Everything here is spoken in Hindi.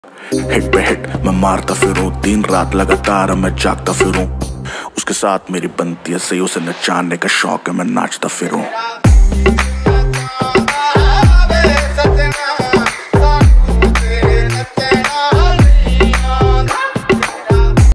हिट पे हिट मैं मारता फिरूं, दिन रात लगातार मैं जागता फिरूं। उसके साथ मेरी बनती है सही, उसे नचाने का शौक है, मैं नाचता फिरूं।